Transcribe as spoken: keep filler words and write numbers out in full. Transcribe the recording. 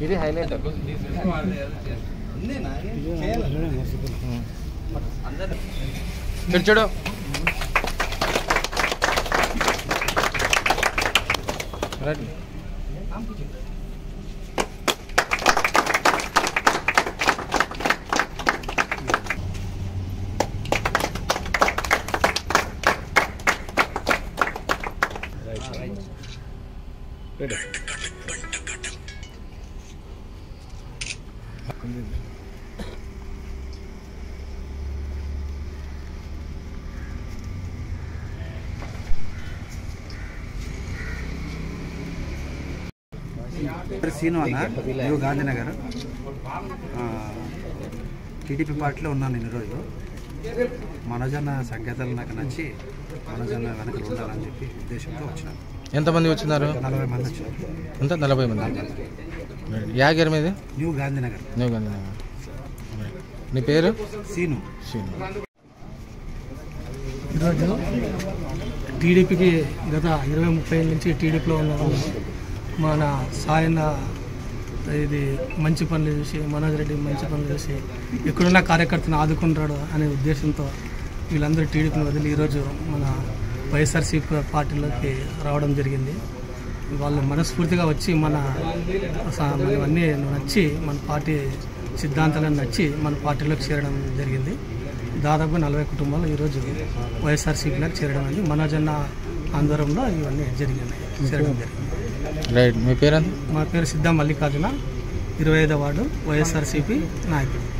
ఇది హైలైట్. చూడు రైట్. సీను అన్న, న్యూ గాంధీనగర్. టీడీపీ పార్టీలో ఉన్నాను నేను ఈరోజు. మనోజన్న సంకేతాలు నాకు నచ్చి మనోజన్న వెనక ఉండాలని చెప్పి ఉద్దేశంతో వచ్చినాను. ఎంతమంది వచ్చినారు? నలభై మంది వచ్చారు. ఎంత? నలభై మంది. యాగర్ మీద న్యూ గాంధీనగర్. న్యూ గాంధీనగర్. నీ పేరు? సీను. సీను. ఈరోజు టీడీపీకి గత ఇరవై ముప్పై ఏళ్ళ నుంచి టీడీపీలో ఉన్న మన సాయన్న ఇది మంచి పనులు చూసి, మనోజ్ రెడ్డి మంచి పనులు చూసి ఎక్కడున్న కార్యకర్తను ఆదుకుంటాడు అనే ఉద్దేశంతో వీళ్ళందరూ టీడీపీని వదిలి ఈరోజు మన వైఎస్ఆర్సీపీ పార్టీలోకి రావడం జరిగింది. వాళ్ళు మనస్ఫూర్తిగా వచ్చి మన మనవన్నీ నచ్చి మన పార్టీ సిద్ధాంతాలను నచ్చి మన పార్టీలోకి చేరడం జరిగింది. దాదాపు నలభై కుటుంబాలు ఈరోజు వైఎస్ఆర్సీపీలోకి చేరడం అనేది మనోజన్న ఆందోళనలో ఇవన్నీ జరిగింది చేరడం జరిగింది. రైట్. మీ పేరు? మా పేరు సిద్ధా మల్లికార్జున, ఇరవై ఐదో వార్డు వైఎస్ఆర్సీపీ నాయకుడు.